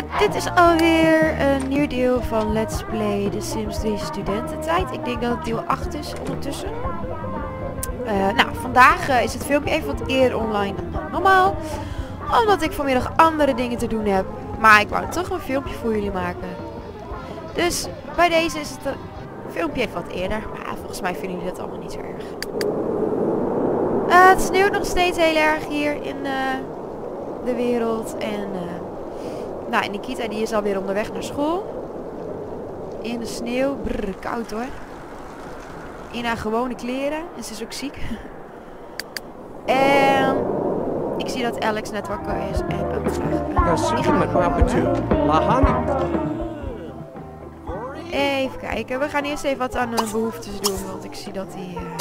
Dit is alweer een nieuw deel van Let's Play The Sims 3 Studententijd. Ik denk dat het deel 8 is ondertussen. Nou, vandaag is het filmpje even wat eerder online dan normaal. Omdat ik vanmiddag andere dingen te doen heb. Maar ik wou toch een filmpje voor jullie maken. Dus bij deze is het filmpje even wat eerder. Maar volgens mij vinden jullie dat allemaal niet zo erg. Het sneeuwt nog steeds heel erg hier in de wereld. En nou, Nikita die is alweer onderweg naar school. In de sneeuw. Brrr, koud hoor. In haar gewone kleren. En ze is ook ziek. En ik zie dat Alex net wakker is. En ook even kijken. We gaan eerst even wat aan hun behoeftes doen. Want ik zie dat hij een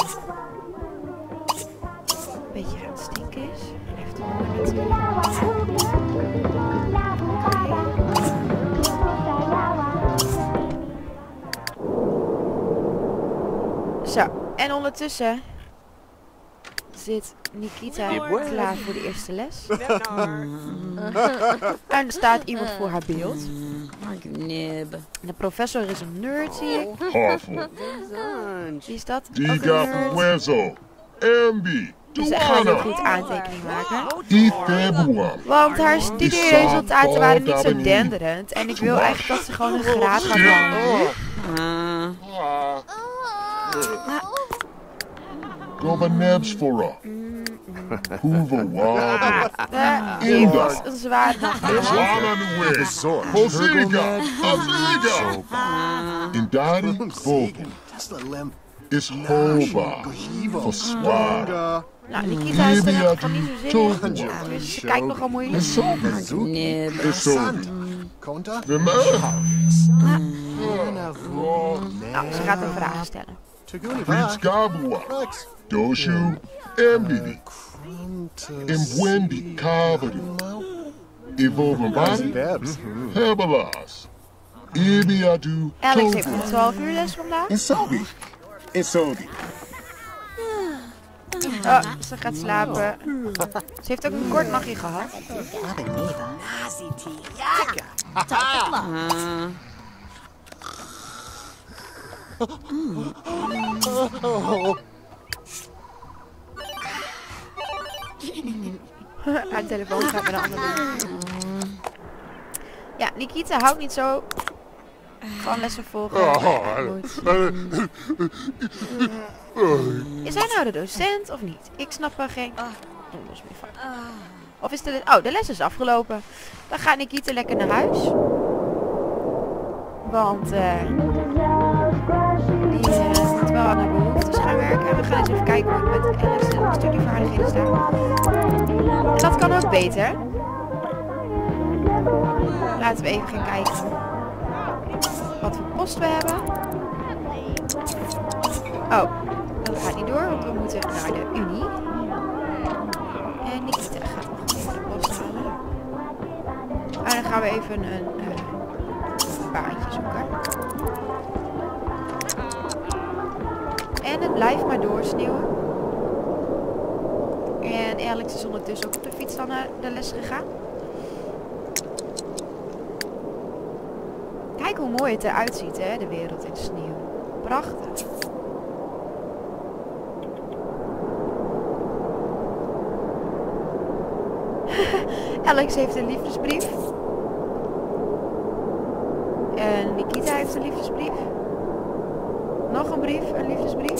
beetje aan het stinken is. En heeft honger natuurlijk. Zo, en ondertussen zit Nikita klaar voor de eerste les. En er staat iemand voor haar beeld. De professor is een nerd, zie ik. Wie is dat? Ook een nerd. Dus zij gaat heel goed aantekening maken. Want haar studieresultaten waren niet zo denderend. En ik wil eigenlijk dat ze gewoon een graad gaat halen. Governance for a Hoeven was een zwaar Indari Vogu is Hoba voor zwaar. Nou, Nikita is er nog niet zo zin in. Dus ze kijkt nogal moeilijk. Nou, ze gaat een vraag stellen. Ritskabua, Doshu, Mbidi, Mbwendi Kavadu, Ivovenbani, Hebelas, Ibiadu, Alex heeft om 12 uur les vandaag. Isobi. Oh, ze gaat slapen. Ze heeft ook een kort nachtje gehad. Haar telefoon gaat met de andere doen. Ja, Nikita houdt niet zo van lessen volgen. Is hij nou de docent of niet? Ik snap er geen donders meer van. Of is de les is afgelopen. Dan gaat Nikita lekker naar huis. Want die moet wel aan haar behoeftes gaan werken. We gaan eens even kijken hoe het met Alex de studievaardigheden staat. En dat kan ook beter. Laten we even gaan kijken wat voor post we hebben. Oh, dat gaat niet door, want we moeten naar de Unie. En Nikita gaat nog even de post halen. En dan gaan we even een baantje zoeken. En het blijft maar doorsneeuwen. En Alex is ondertussen ook op de fiets dan naar de les gegaan. Kijk hoe mooi het eruit ziet, hè, de wereld in de sneeuw. Prachtig. Alex heeft een liefdesbrief. En Nikita heeft een liefdesbrief. Nog een brief, een liefdesbrief.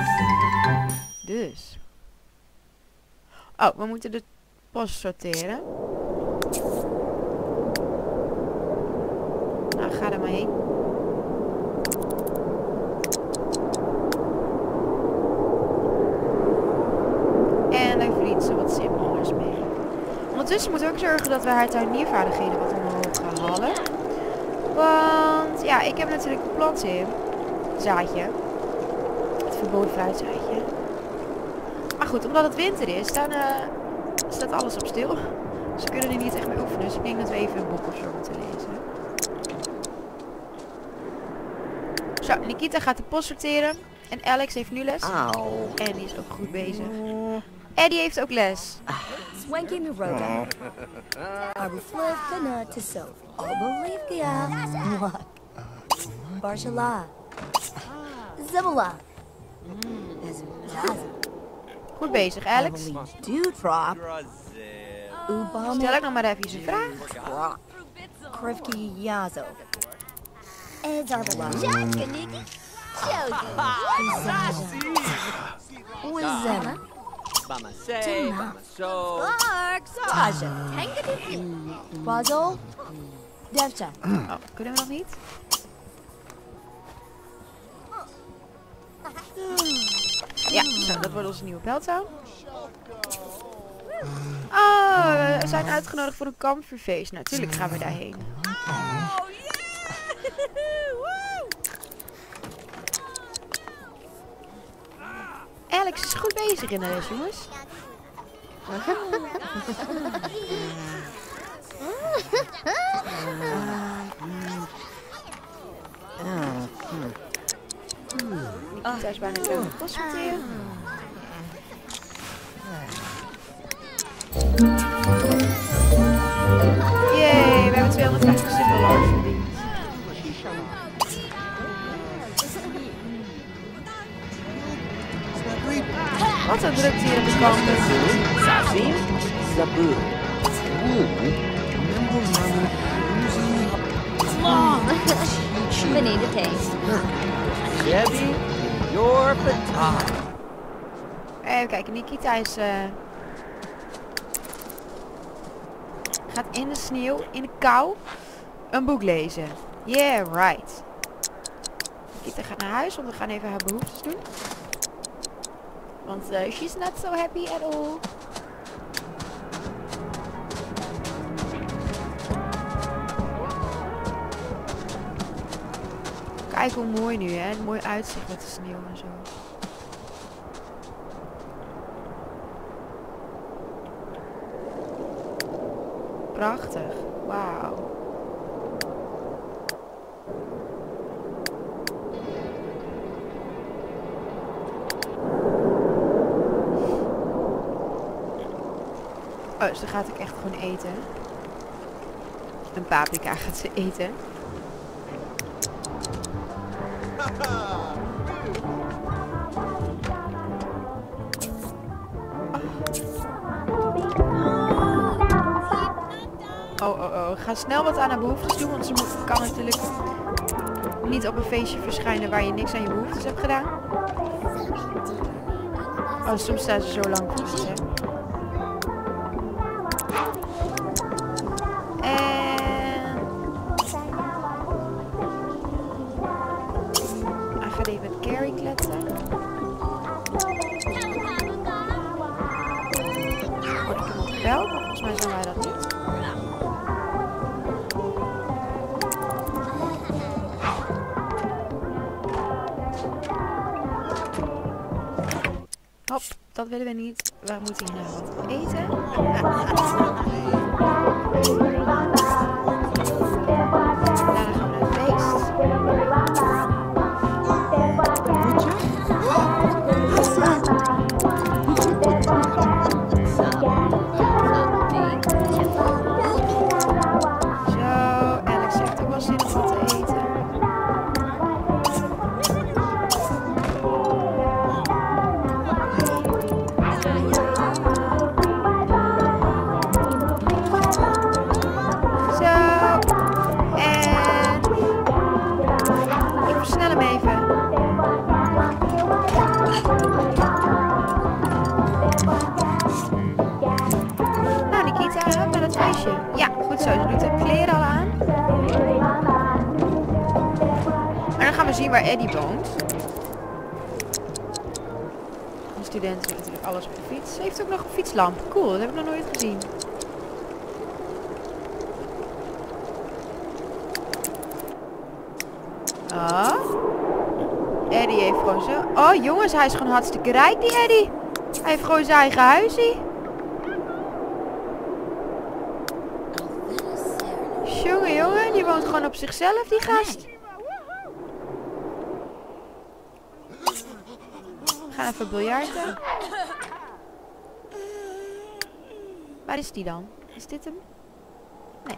Dus. Oh, we moeten de post sorteren. Nou, ga er maar heen. En daar verdient ze wat simmelers mee. Ondertussen moeten we ook zorgen dat we haar tuiniervaardigheden wat omhoog gaan halen. Want ja, ik heb natuurlijk een plantsim. Zaadje. Het verboden fruitzaadje. Maar goed, omdat het winter is, dan staat alles op stil. Ze kunnen er niet echt mee oefenen. Dus ik denk dat we even een boek of zo moeten lezen. Zo, Nikita gaat de post sorteren. En Alex heeft nu les. En die is ook goed bezig. En die heeft ook les. Wanky me roda. Arbufliv kana to so. Obolivia. What? Barshala. Zibala. Goed bezig, Alex. Dewdrop. Stel ik nog maar even een vraag. Krivki Yazo. Ezabala. Wizema. Taja. Basil. Devcha. Oh, kunnen we nog niet? Ja, zo, dat wordt onze nieuwe beltouw. Oh, we zijn uitgenodigd voor een kampvuurfeest. Natuurlijk gaan we daarheen. Alex is goed bezig in de les, jongens. Nikita is bijna klaar met consulteren. Yay, we hebben 250 symbolen verdiend. Wat een drukte hier op de campus. Sazim, Zabu. Benita taste. Debbie, your baton. Even kijken, Nikita is... gaat in de sneeuw, in de kou, een boek lezen. Yeah, right. Nikita gaat naar huis, want we gaan even haar behoeftes doen. Want she's not so happy at all. Kijk hoe mooi nu, hè. Mooi uitzicht met de sneeuw en zo. Prachtig. Wauw. Oh, dus dan gaat ik echt gewoon eten. Een paprika gaat ze eten. Oh. Ik ga snel wat aan haar behoeftes doen, want ze kan natuurlijk niet op een feestje verschijnen waar je niks aan je behoeftes hebt gedaan. Oh, soms staan ze zo lang vast, hè. En... hij gaat even met Carrie kletsen. Word ik hem opgebeld? Maar volgens mij zijn wij dat niet. Hop, dat willen we niet. We moeten hier nog wat eten. Daarna gaan we naar het feest. Zo, Alex heeft ook wel zin om wat te eten. Ja, goed zo. Ze doet de kleren al aan. En dan gaan we zien waar Eddie woont. De studenten doen natuurlijk alles op de fiets. Ze heeft ook nog een fietslamp. Cool, dat heb ik nog nooit gezien. Ah. Eddie heeft gewoon zo... oh jongens, hij is gewoon hartstikke rijk, die Eddie. Hij heeft gewoon zijn eigen huisje. Jongen, die woont gewoon op zichzelf, die gast. We gaan even biljarten. Waar is die dan? Is dit hem? Nee.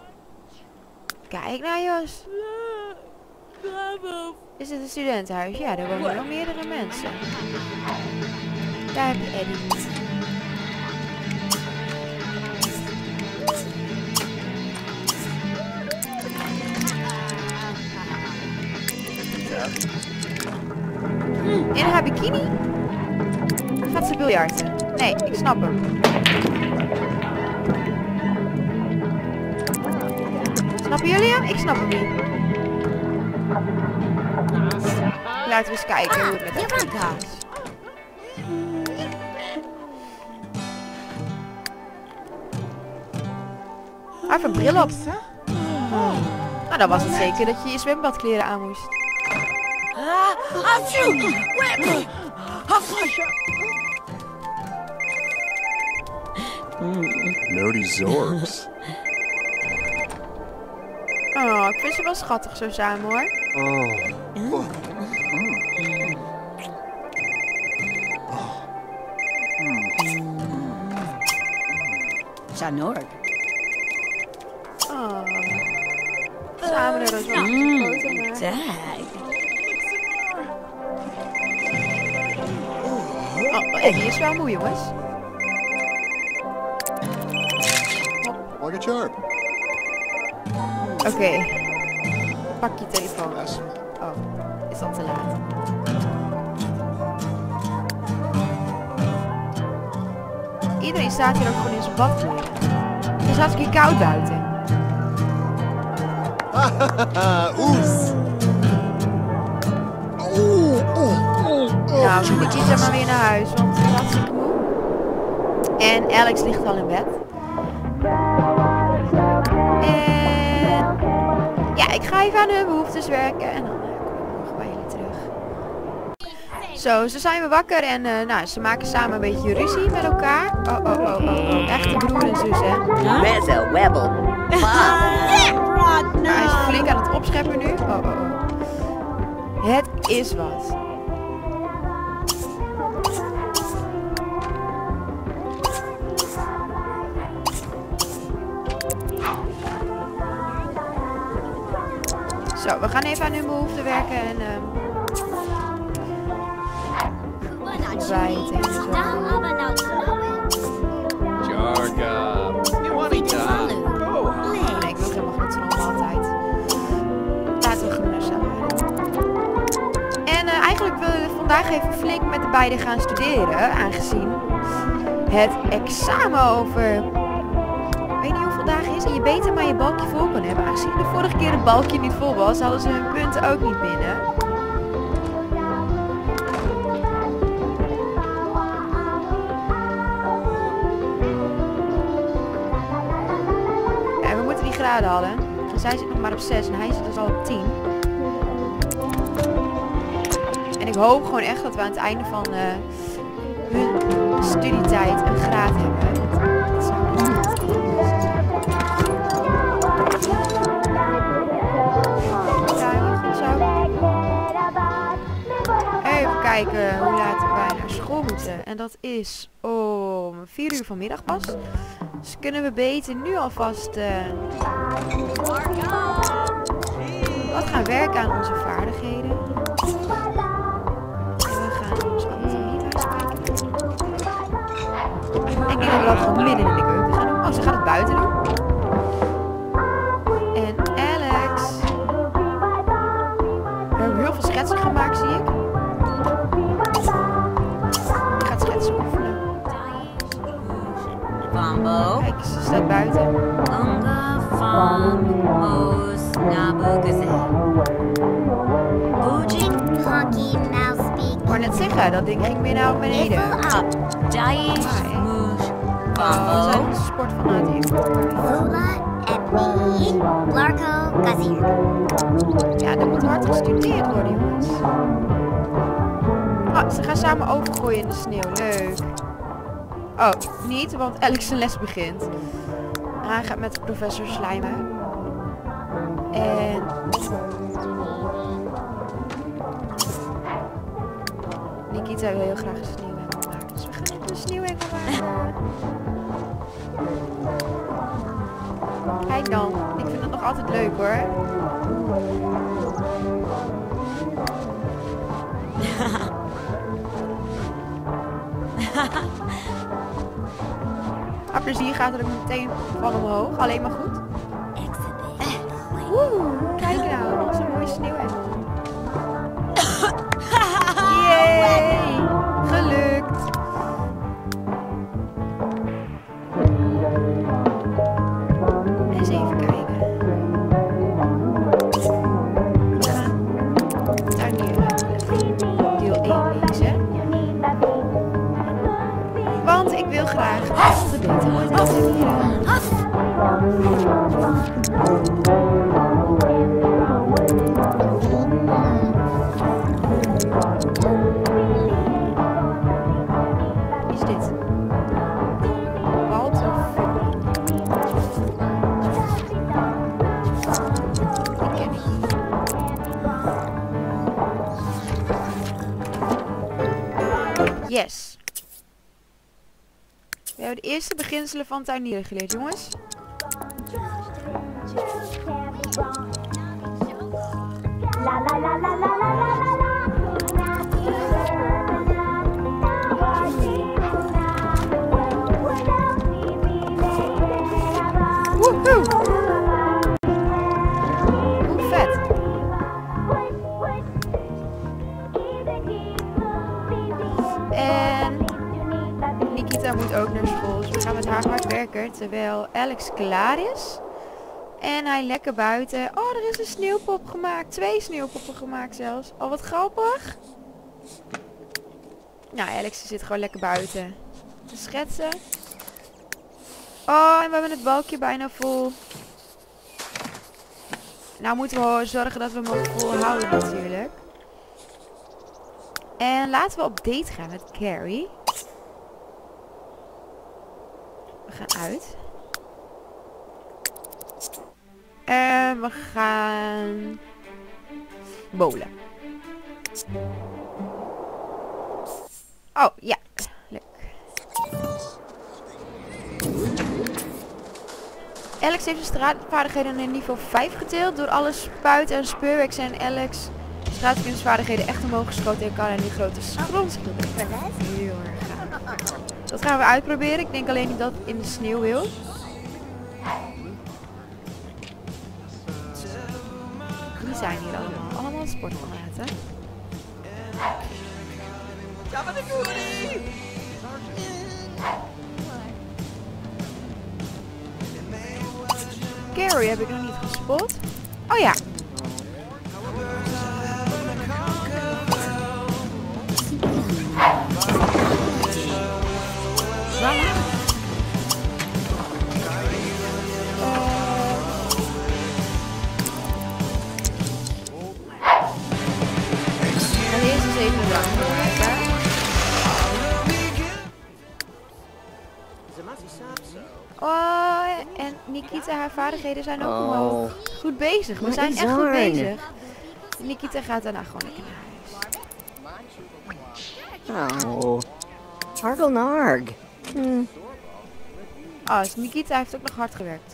Kijk nou, Jos. Is dit een studentenhuis? Ja, er wonen nog meerdere mensen. Daar heb je Eddie. In haar bikini? Gaat ze biljarten? Nee, ik snap hem. Snappen jullie hem? Ik snap hem niet. Laten we eens kijken hoe het met hem gaat. Hij heeft een bril op. Nou, dan was het zeker dat je je zwembadkleren aan moest. Nerdy Zorks. Oh, ik vind ze wel schattig zo samen hoor. Janorg. Oh. Samen er zo een foto maken. Dag. Oh, die is wel moe jongens. Like a sharp. Oké. Pak je telefoon. Oh, is dat te laat? Iedereen staat hier ook gewoon in zijn badkleren. Het is hartstikke koud buiten. Oes. Nou, moet ik maar weer naar huis, want het is hartstikke moe. En Alex ligt al in bed. En ja, ik ga even aan hun behoeftes werken en dan kom ik morgen bij jullie terug. Zo, ze zijn weer wakker en nou, ze maken samen een beetje ruzie met elkaar. Oh. Echte broer en zus, hè. Mezzo, webbel. Hij is flink aan het opscheppen nu. Oh. Het is wat. Zo, we gaan even aan hun behoeften werken en ontbijten en zo. Jarga. Nee, ik wil helemaal goed z'n altijd. Laten we gewoon naar salade. En eigenlijk willen we vandaag even flink met de beiden gaan studeren, aangezien het examen over, ik weet niet hoeveel dagen is en je beter maar je balkje vol kan hebben. Aangezien de vorige keer het balkje niet vol was, hadden ze hun punten ook niet binnen. En we moeten die graden halen. En zij zit nog maar op 6 en hij zit dus al op 10. En ik hoop gewoon echt dat we aan het einde van hun studietijd een graad hebben. Dat zou even kijken hoe laat wij naar school moeten. En dat is om 4 uur vanmiddag pas. Dus kunnen we beter nu alvast wat gaan werken aan onze vaardigheden. En we gaan ons anatomie bijspreken. Ik denk dat we dat gewoon midden in de keuken gaan doen. Oh, ze gaat het buiten doen. En Alex. We hebben heel veel schetsen gemaakt, zie ik. Ik ga het schetsen oefenen. Bambo. Kijk, ze staat buiten. Unga Famos Nabugaze. Bujik Hockey Mouse Speak. Ik wou net zeggen, dat ding ging weer naar beneden. Up. Daish Moosh. We zijn Bambo. een sportfanaat. Lula Ebni. Blarko Gazir. Ja, er moet hard gestudeerd worden, jongens. Oh, ze gaan samen overgooien in de sneeuw. Leuk. Oh, niet, want Alex zijn les begint. Hij gaat met professor slijmen. En... Nikita wil heel graag een sneeuwengel maken. Dus we gaan even een sneeuwengel maken. dan. Ik vind het nog altijd leuk hoor. Maar plezier gaat er ook meteen van omhoog. Alleen maar goed. Woe, kijk nou. Zo'n mooie sneeuwhemel. Yay! Gelukt. Eens even kijken. Tuinieren. Deel 1 lezen. Want ik wil graag de beter wordt in tuinieren. Is dit? Wald of... Ik ken het niet. Yes. We hebben de eerste beginselen van tuinieren geleerd, jongens. Woehoe! Hoe vet! En Nikita moet ook naar school, dus we gaan met haar hard werken terwijl Alex klaar is. En hij lekker buiten. Oh, er is een sneeuwpop gemaakt. 2 sneeuwpoppen gemaakt zelfs. Oh, wat grappig. Nou, Alex zit gewoon lekker buiten te schetsen. Oh, en we hebben het balkje bijna vol. Nou moeten we zorgen dat we hem ook vol houden natuurlijk. En laten we op date gaan met Carrie. We gaan uit. En we gaan bowlen. Oh, ja. Leuk. Alex heeft zijn straatvaardigheden in niveau 5 geteeld. Door alle spuiten en speurwerk zijn Alex straatkunstvaardigheden echt omhoog geschoten en kan hij nu grote grondschilderen. Heel erg gaaf. Dat gaan we uitproberen. Ik denk alleen niet dat het in de sneeuw wil. Die zijn hier allemaal. Allemaal sportformaten. Carrie heb ik nog niet gespot. Oh ja. Eerst eens even de rang maken. Oh, en Nikita, haar vaardigheden zijn ook omhoog. Goed bezig, we zijn echt goed bezig. Nikita gaat daarna gewoon lekker naar huis. Oh, Argonarg. Oh, dus Nikita heeft ook nog hard gewerkt.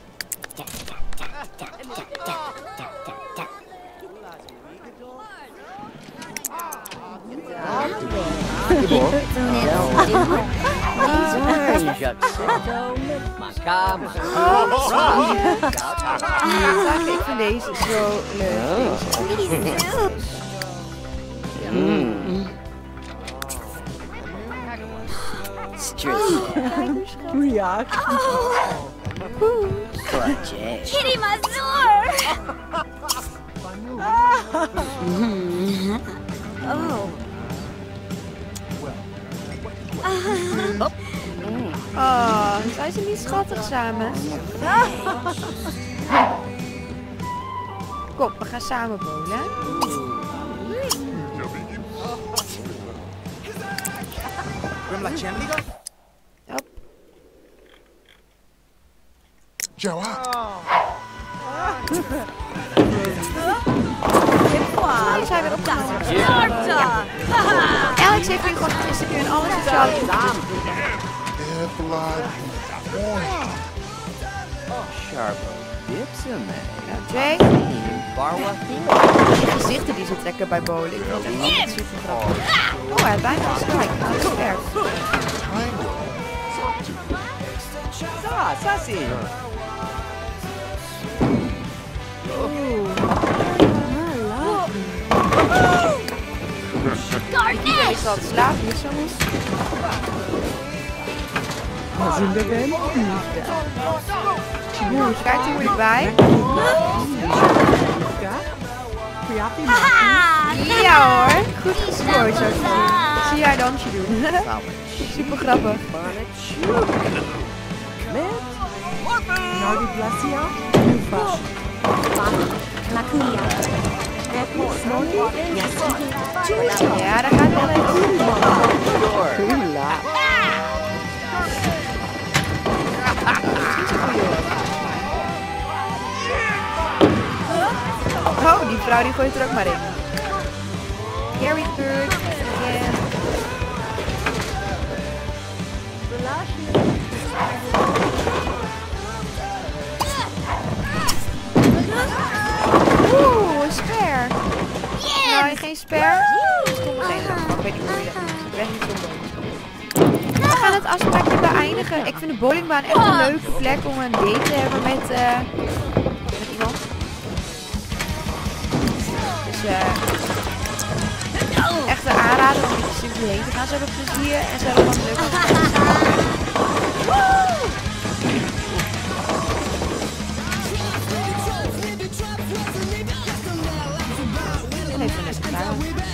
Ik vind deze zo leuk. Kitty Mazur! Oh, zijn ze niet schattig samen? Kom, we gaan samen bowlen. Hop. We zijn weer opgenomen. Alex heeft nu gewoon de eerste keer in alle sociale Sharpo Dipsame. Jay. Barwa Die gezichten die ze trekken bij bowling. Dat is echt altijd super grappig. Oh, hij heeft bijna gestrike. Dat is sterk. Sassy. Nikita is al te slapen hier soms. Kijk er moeilijk bij. Ja hoor, goed gescoord zo te zien. Zie jij dansje doen. Super grappig. Ja, daar gaat wel even. Oh, die vrouw die gooit er ook maar in. Gary Bird. Yeah. Oeh, een spare. Nou, geen spare. Stomme geen. Ik weet niet hoe je dat doet. Ik ben niet zo boos. We gaan het afspraakje beëindigen. Ik vind de bowlingbaan echt een leuke plek om een date te hebben met iemand. Dus echt een aanrader om er simpel heen te gaan. Ze hebben plezier en ze hebben wat leuk. En even een klaar.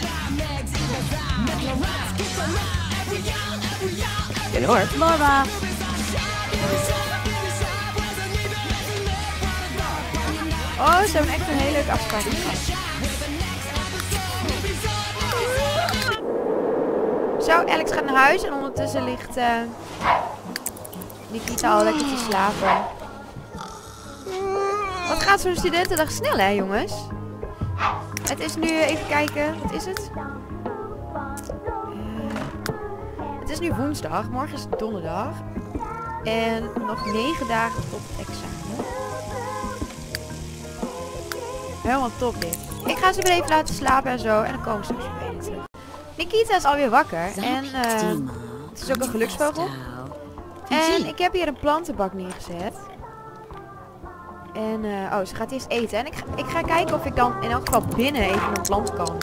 En hoor. Laura. Oh, ze hebben echt een hele leuke afspraak gehad. Zo, Alex gaat naar huis en ondertussen ligt Nikita al lekker te slapen. Wat gaat zo'n studentendag snel, hè jongens? Het is nu, even kijken, wat is het? Het is nu woensdag, morgen is het donderdag. En nog 9 dagen tot het examen. Helemaal top dit. Ik ga ze weer even laten slapen en zo. En dan komen ze weer terug. Nikita is alweer wakker. En het is ook een geluksvogel. En ik heb hier een plantenbak neergezet. En oh, ze gaat eerst eten. En ik ga kijken of ik dan in elk geval binnen even een plant kan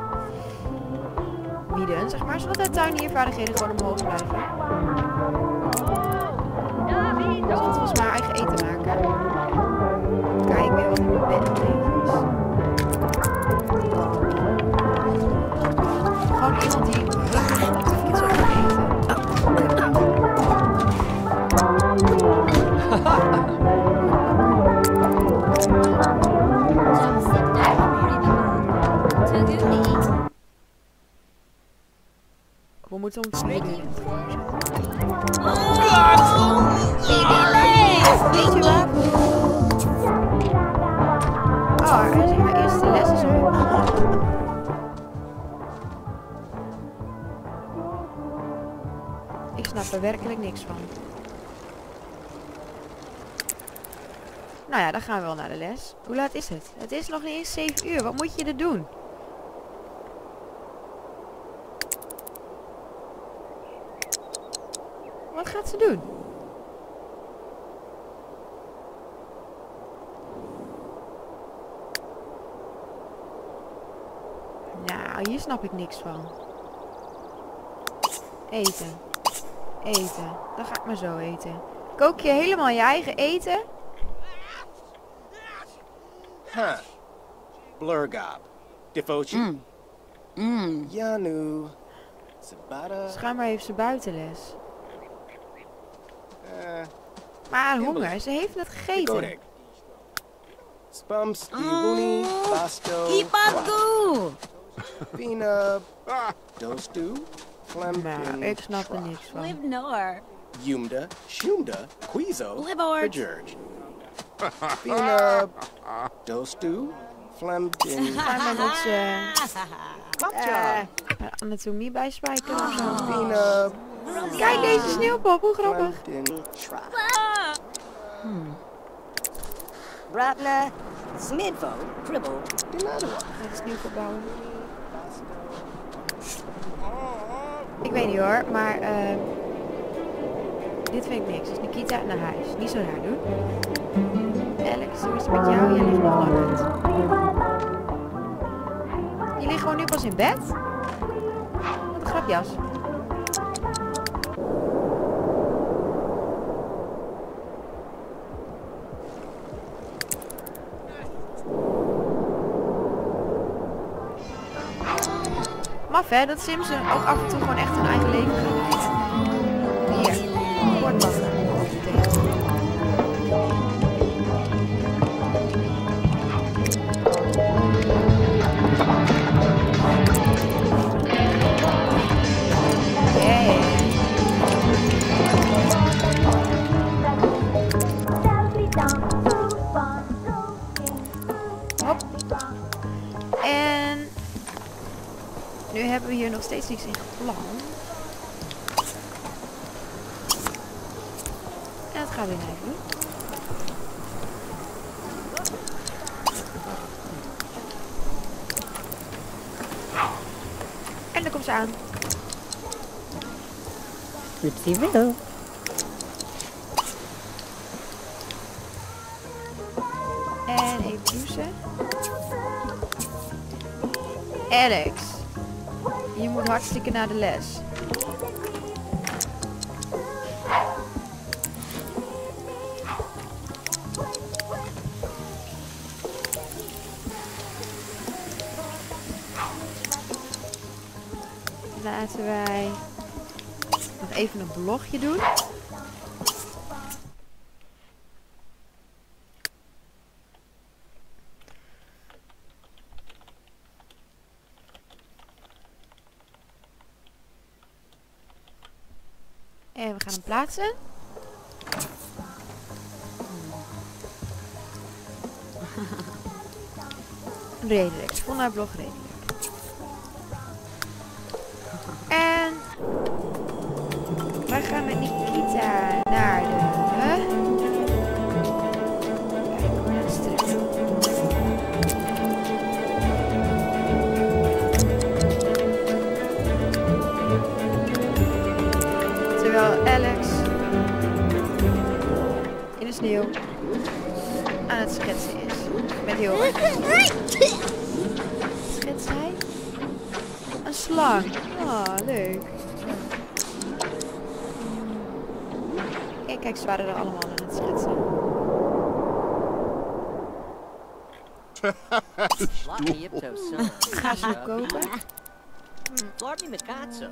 bieden. Zeg maar, zodat de tuiniervaardigheden gewoon omhoog blijven. Dus dat was mijn eigen eten maken. Kijk weer wat in mijn bed is. Gewoon iemand die iets wil eten. We moeten om 2 uur in het Weet je wat? Oh, hij is mijn eerste les is er. Ik snap er werkelijk niks van. Nou ja, dan gaan we wel naar de les. Hoe laat is het? Het is nog niet eens 7 uur. Wat moet je er doen? Wat gaat ze doen? Nou, hier snap ik niks van. Eten. Eten. Dan ga ik maar zo eten. Kook je helemaal je eigen eten? Huh. Blurgob. Devotion. Yanu. Sabata. Schijnbaar heeft ze buitenles. Maar honger, ze heeft net gegeten. Spums, Iwuni, Basto. Ipagu. Pina. Dostu. Flemkin. Nou, ik snap er niks van. Livnor. Yumda. Shumda. Quizo. Livord. George. Pina. Dostu. Flemkin. Schijnbaar moet ze anatomie bijspijken of zo. Pina. Kijk deze sneeuwpop, hoe grappig. Flemkin. Ratna, Smidvo, Dribble. Het is nieuw verbouwen. Ik weet niet hoor, maar dit vind ik niks. Dus Nikita naar huis. Niet zo raar doen. Alex, hoe is het met jou? Jij ligt nog lang uit. Je ligt gewoon nu pas in bed? Wat een grapjas. Maf hè, dat Sims ook af en toe gewoon echt hun eigen leven gaan leiden. Hier, woordbakken. Hop. En nu hebben we hier nog steeds niets in gepland. En dat gaan we even doen. En dan komt ze aan. Ripsy Riddle. En even douchen. Alex, je moet hartstikke naar de les. Laten wij nog even een blogje doen. En we gaan hem plaatsen. Redelijk. Ik vond haar blog redelijk. En wij gaan met Nikita naar de... Kijk, naar de strip. Terwijl Alex in de sneeuw aan het schetsen is. Met heel erg. Schetst hij? Een slang. Oh, leuk. En kijk, ze waren er allemaal aan het schetsen. Sloppy Ipto son. Ga ze kopen. Sloppy Mikatso.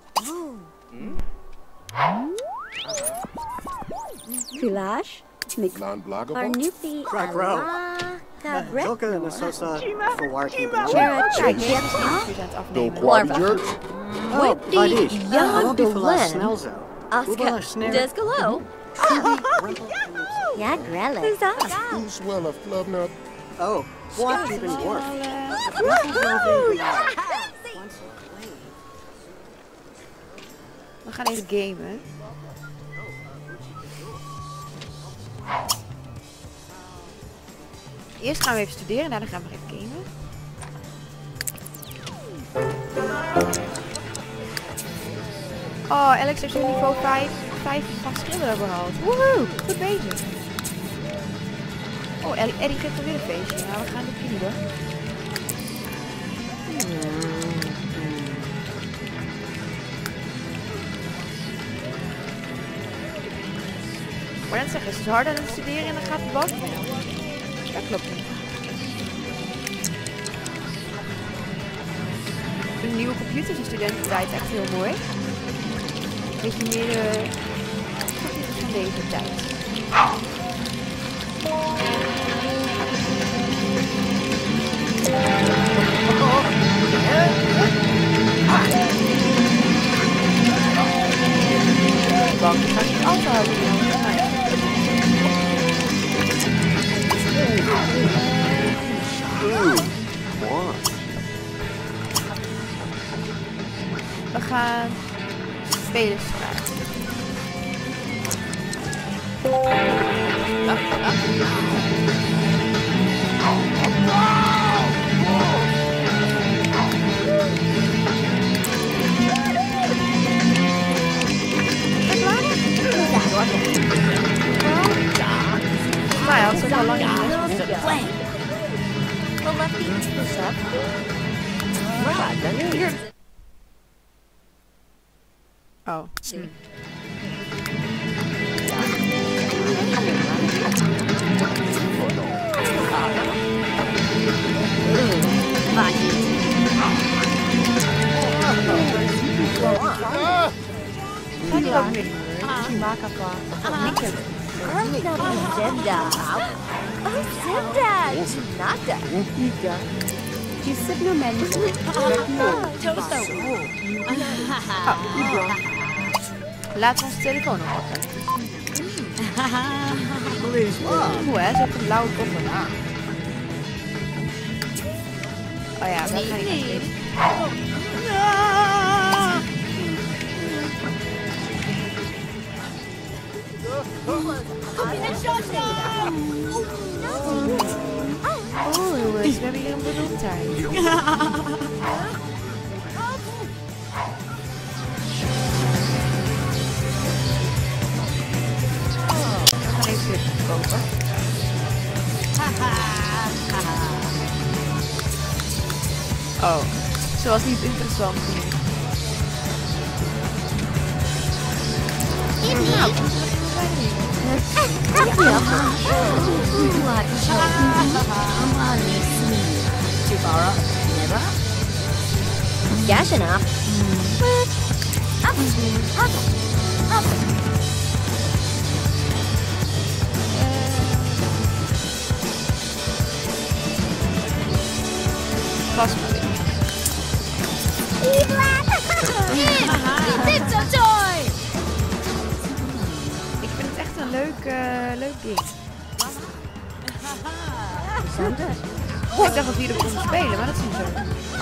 Village. Non-bloggable? Arnupi. Crack row. Zulke en Sosa verwarking. Kijk, je hebt een aan het afnemen. Quabi jerks? Vadish. Young Snel Dolan. zo. Oscar. Descalo. Yeah, Grella. Who's that? Who's well of club nut? Oh, what even dwarf? We gaan even gamen. Eerst gaan we even studeren en daarna gaan we even gamen. Oh, Alex heeft nu niveau 5 van schilderen behaald. Woehoe, goed bezig. Oh, Eddie geeft alweer een feestje. Nou, we gaan dit keer doen. Maar dan zeggen ze is harder aan het studeren en dan gaat het wat. Dat klopt niet. Een nieuwe computer is in studententijd echt heel mooi. Weet je meer de computers van deze tijd. Bang, ik ga niet afhouden. We gaan spelersstraat. al lang niet meer. Oh. Zenda. Oh, Zenda. Nada. Ika. Gisip naman. Laat ons telefoon oppakken. Oeh, hè, zo'n blauwe koffer. Oh ja, dat ga ik niet. Oh, jongens, we hebben hier een beroemdheid. We gaan even dit kopen. Oh, ze was niet interessant genoeg. Gash enough. Vast goed. Ik vind het echt een leuk ding. Ik dacht dat we hier konden spelen, maar dat is niet zo.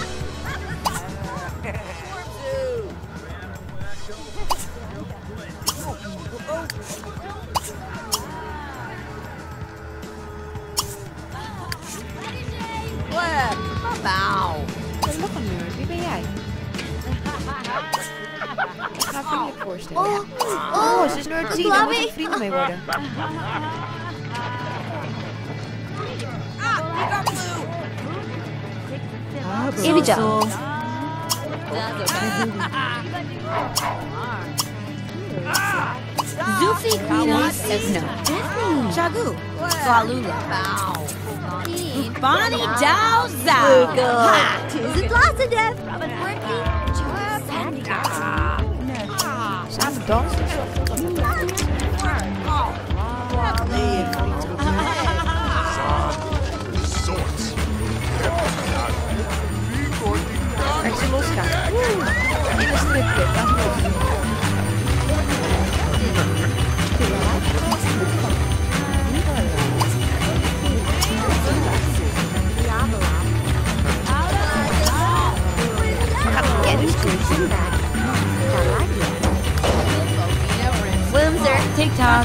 Er is nog een nerd. Wie ben jij? Ik ga vriendelijk voorstellen. Oh, ze is nerd 10. Daar moet ik vrienden mee worden. Imija. Zufi Queenos Esno. Shagu. Falula. Bonnie Dao Zao. Tis it lots of death. Samen dansen. Kijk ze losgaan. In de stripclub. Laat los. Windsor, TikTok.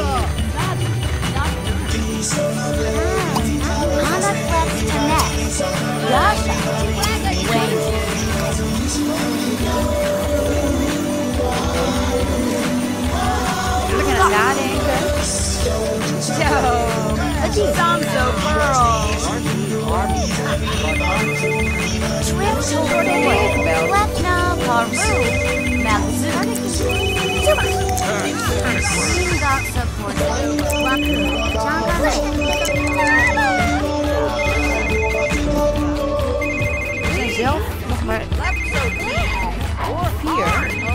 Anaflex Connect. Yasha. Wayne. We gaan nadenken. Zo. Samso Pearl. Trip to Wetna Paru. Malazoo. Boondock support. Waku. Changale. We zijn zelf nog maar 4.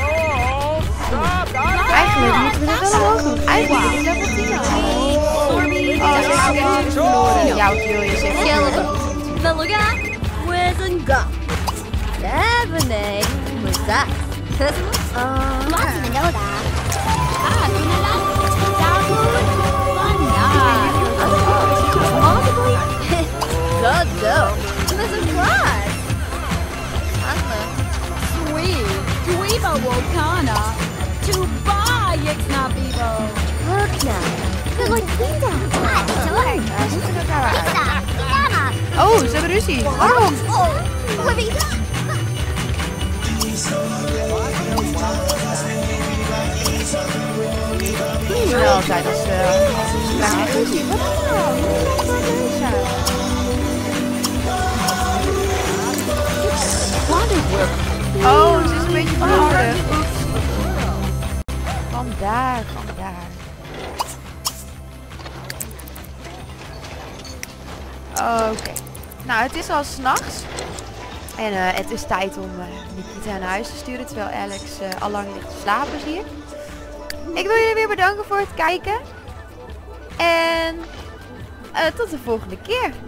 Eigenlijk moeten we het wel omhoog doen. Eigenlijk is het level 10 al. Oh, ze is verloren. Ja, wat wil je zeggen? Beluga. Wizenga. Ebony. What's that? Lots of Minoda. Good go. There's a class. Sweet. Dweebo Wokana. To buy Ixna Vivo. Look now. They're like Linda. Sure. Oh, ze hebben ruzie. Waarom? Libby. Wel, zei dat ze vraag echt niet zien. Wat nou? Hoe krijg je deze uit? Oh, ze is een beetje verloren. Vandaar. Oké. Nou, het is al 's nachts. En het is tijd om Nikita naar huis te sturen, terwijl Alex al lang ligt te slapen, zie ik. Ik wil jullie weer bedanken voor het kijken. En tot de volgende keer.